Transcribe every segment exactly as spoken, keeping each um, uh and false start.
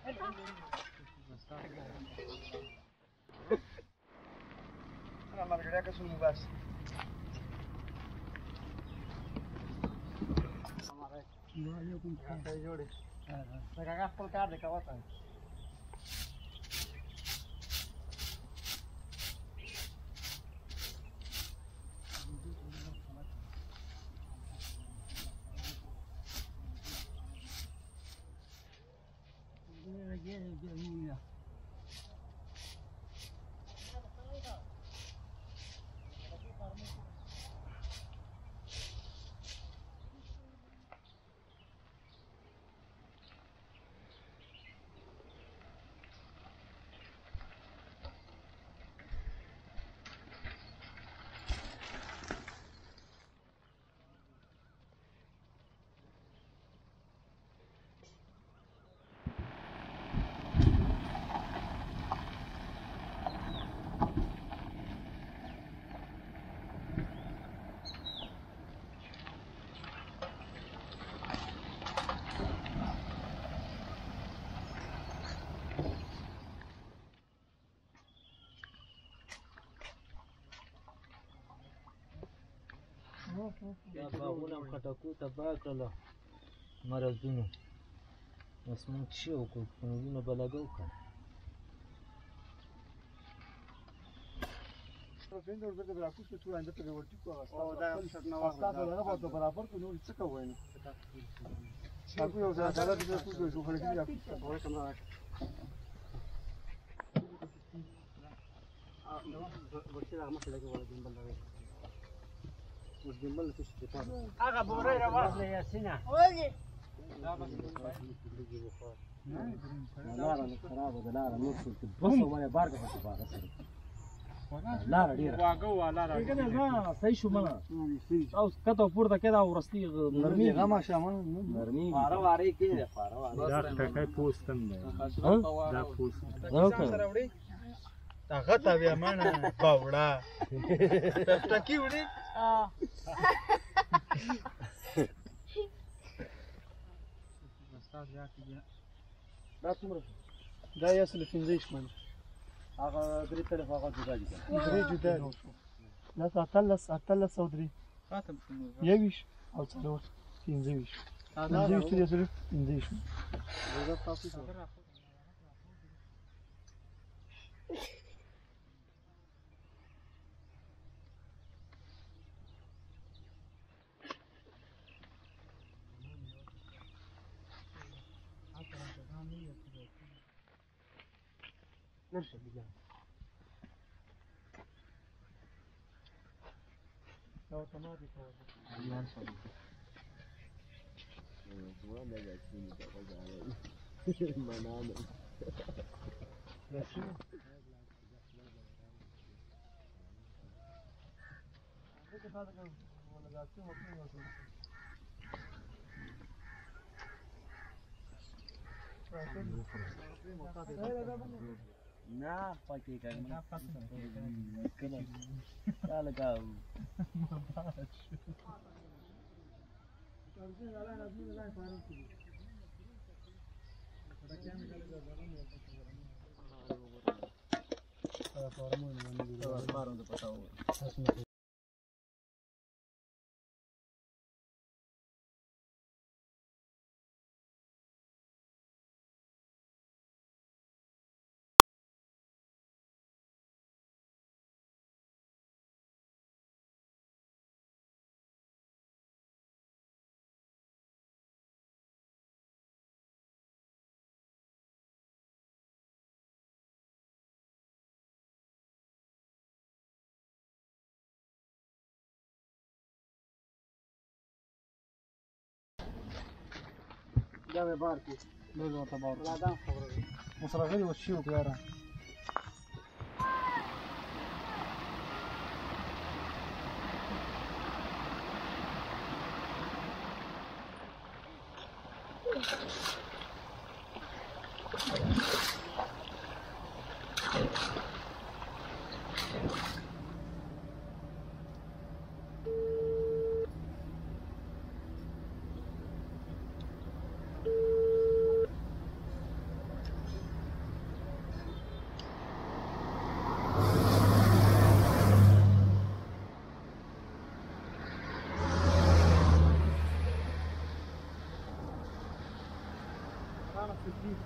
انا مرګړیا که څو بس وعلیکم السلام جوړې دا کاغذ خپل کار دی کوه ته دا باغونه هم خټکو تباه کړله مرضونو بس موږ څه وکړو فنولونه به لګو که برابر کړو نور څه کوی نو تاسو یو ځای عدالت کې کوو شو خلک دې راکوي کمره ورته هغه مخه لګي ولا جنبل لګي اوس جنبل څه څه پاره هغه بورې را واخلې یاسینه وږي دا به لاره نه خرابه ده لاره نور څه بس ومنه بار کې څه پاره سره لاره ډیره واګه والا را کنه نه صحیح شو منه او کته پورته کېدا ورستي نرمي غما شامل نرمي پاره واره کې ده پاره واره دا ټکای پوستم ده دا پوست سره وړي هغه ته بیا مانه باوړه ټکی وړي ا استاد یا کې دا څومره دا یې اصل پنځه شمن هغه درې طرف هغه جدا دي درې جدا لا اتلس اتلس او درې خاتم یویش او څلور پنځه ویش پنځه ویش دې سره پنځه ویش دا تاسو سره نرجع بالله لو طماطي فوق الله يسلمك وانا جالسين نتفرج على المنامل ماشي نه پاکی کنم نه پاکی کنم لا لقاو دا به بار کې نو نو ته بار لا دا خبره مسره غلي وشيو بياره أنا في الدين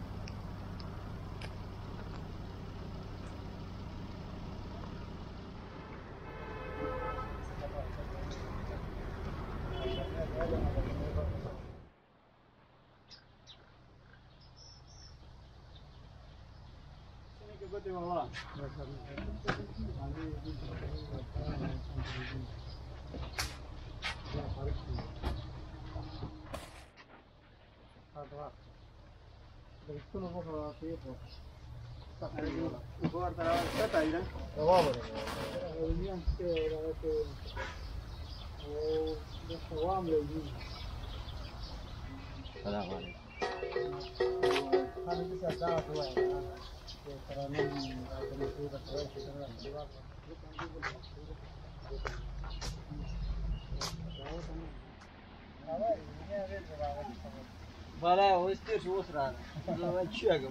ولا وستير شو وصل هذا تشاقم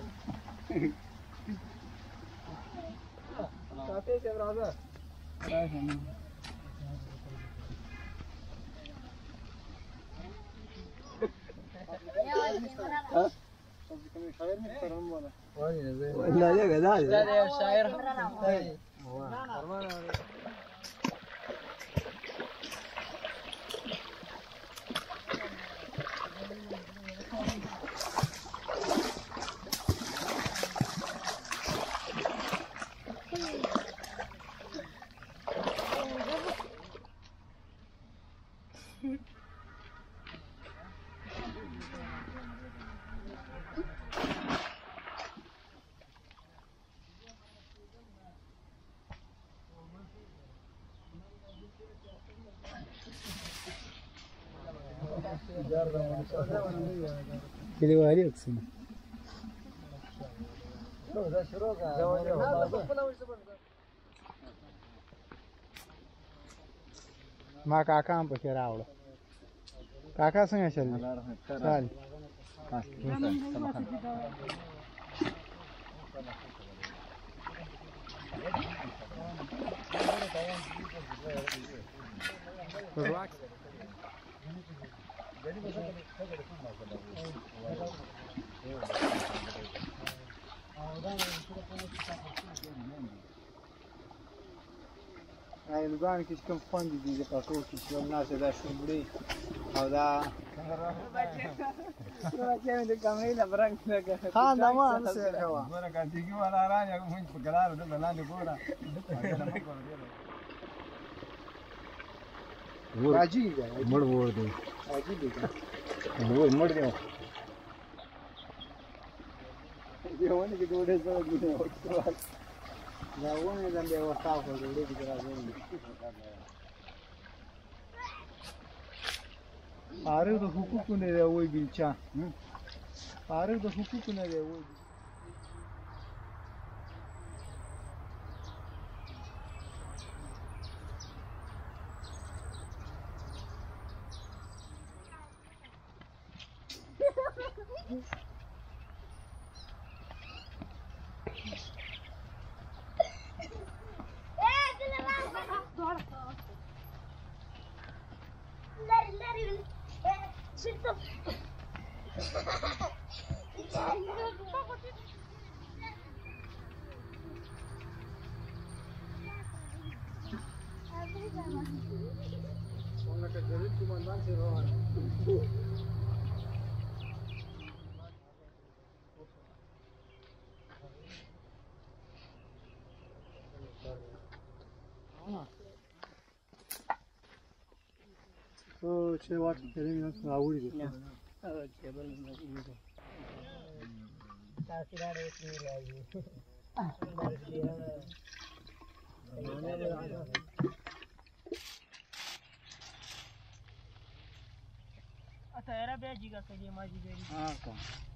تعطيه يا برادر لا لا لا لا يا شاعر كده واري اقسم ما काका हम पे रावड़ काका संग चल चल البان كيش كم فند دي قطو كيش الناس دا شمبري او دا خان دا ما نسي الهوا ورا كان تيجي ولا راني اقوم في قرار ده بلاني بورا عجيب مر ور دي عجيب वो मर गया ये होने की दोड़े से गुने होता है ना वो ने दंडे व्यवस्था को दोड़े की तरह जोड़ी आरे तो हुकूक ने रे वो बिलचा आरे तो हुकूक ने रे वो तो छह वाट करेंगे ना आउरी दे और केबल में ये तो तासिराड़ एक नहीं आई अच्छा एरा बेजी का करिए माजी बेरी हां का